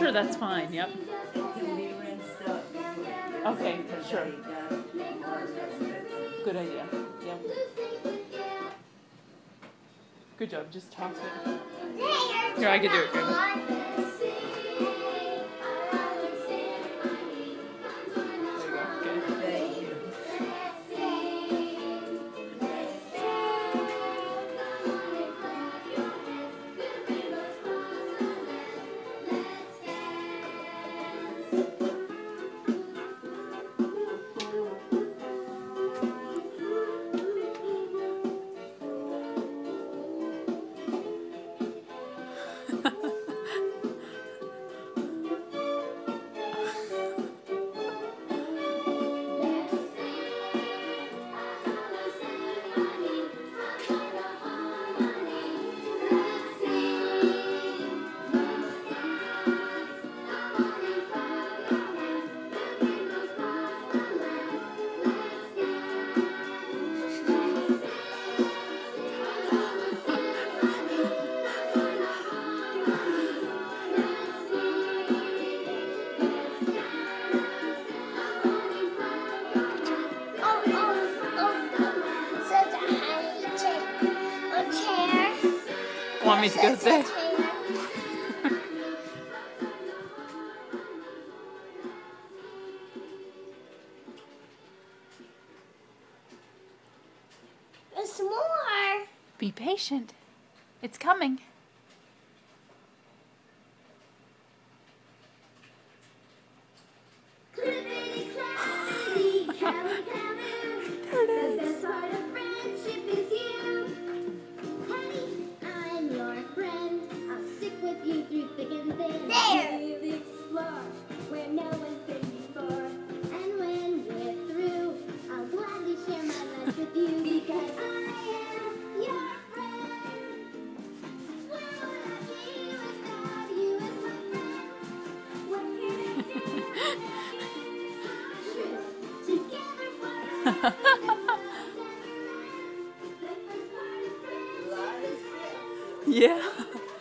Sure, that's fine. Yep. It can be rinsed up before you Okay, because sure. they got more benefits. Good idea. Yep. Good job. Just toss it. Here, I can do it. Good. Thank you. Want me to go say? There's more. Be patient. It's coming. Yeah.